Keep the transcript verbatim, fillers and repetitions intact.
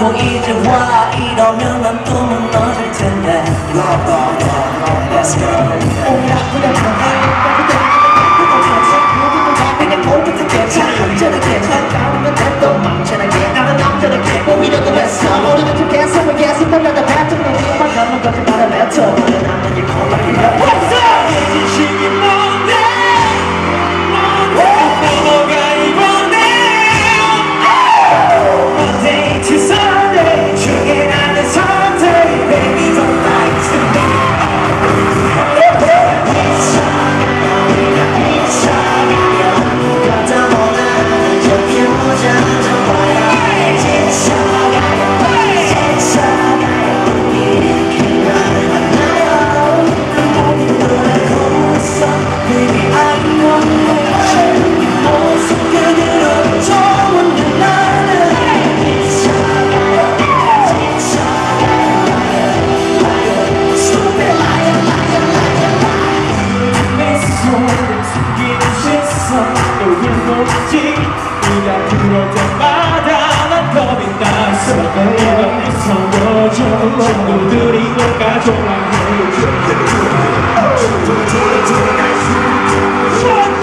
말고 이제 와 이러면 난 또 무너질 텐데 Let's go 내가 못부탁해 잘 혼자라게 잘 가면 돼도 맘처나게 나는 남자답게 오히려도 했어 모르는 척해서 왜 계속 놀라다 뱉어 너만 가면 거짓말을 뱉어 너는 나는 이 콩밖에 What's up? 진심이 뭔데 뭔데 뭐가 이번에 Monday to Sunday 중에 나는 선택 Baby don't lie to me 네가 그럴 때마다 난 겁이 났어 이건 이상워져 친구들이 올까 정말 해줘